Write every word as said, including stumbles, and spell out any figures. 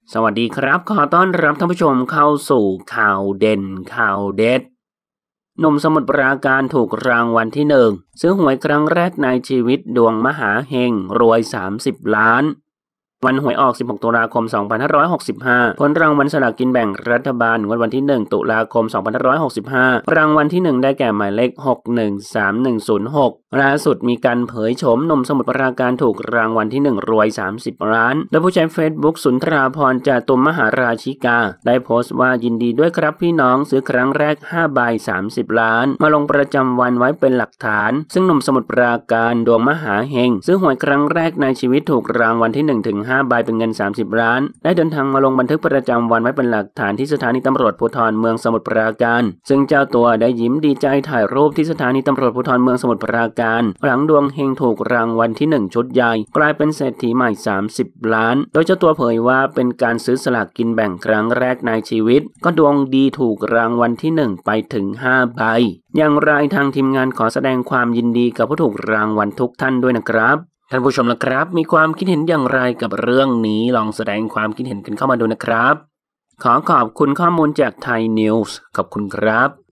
สวัสดีครับขอต้อนรับท่านผู้ชมเข้าสู่ข่าวเด่นข่าวเด็ดหนุ่มสมุทรปราการถูกรางวัลที่หนึ่งซื้อหวยครั้งแรกในชีวิตดวงมหาเฮงรวยสามสิบล้านวันหวยออกสิบหกตุลาคมสองพันห้าร้อยหกสิบห้าผลรางวัลสลากกินแบ่งรัฐบาลงวดวันที่หนึ่งตุลาคมสองพันห้าร้อยหกสิบห้ารางวัลที่หนึ่งได้แก่หมายเลขหก หนึ่ง สาม หนึ่ง ศูนย์ หกล่าสุดมีการเผยโฉมหนุ่มสมุทรปราการถูกรางวัลที่หนึ่งรวยสามสิบล้านโดยผู้ใช้ Facebook สุนทราพรจาตุมมหาราชิกาได้โพสต์ว่ายินดีด้วยครับพี่น้องซื้อครั้งแรกห้าใบสามสิบล้านมาลงประจำวันไว้เป็นหลักฐานซึ่งหนุ่มสมุทรปราการดวงมหาเฮงซื้อหวยครั้งแรกในชีวิตถูกรางวัลที่หนึ่งถึงห้าใบเป็นเงินสามสิบล้านได้เดินทางมาลงบันทึกประจำวันไว้เป็นหลักฐานที่สถานีตำรวจภูธรเมืองสมุทรปราการซึ่งเจ้าตัวได้ยิ้มดีใจถ่ายรูปที่สถานีตำรวจภูธรเมืองสมุทรปราการหลังดวงเฮงถูกรางวัลที่หนึ่งชุดใหญ่กลายเป็นเศรษฐีใหม่สามสิบล้านโดยเจ้าตัวเผยว่าเป็นการซื้อสลากกินแบ่งครั้งแรกในชีวิตก็ดวงดีถูกรางวัลที่หนึ่งไปถึงห้าใบอย่างไรทางทีมงานขอแสดงความยินดีกับผู้ถูกรางวัลทุกท่านด้วยนะครับท่านผู้ชมล่ะครับมีความคิดเห็นอย่างไรกับเรื่องนี้ลองแสดงความคิดเห็นกันเข้ามาดูนะครับขอขอบคุณข้อมูลจากไทยนิวส์ขอบคุณครับ